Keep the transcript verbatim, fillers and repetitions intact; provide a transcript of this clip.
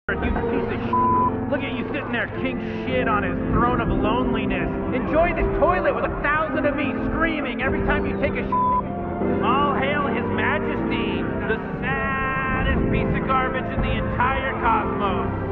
You piece of shit. Look at you sitting there, king shit on his throne of loneliness. Enjoy this toilet with a thousand of me screaming every time you take a shit. All hail His Majesty, the saddest piece of garbage in the entire cosmos.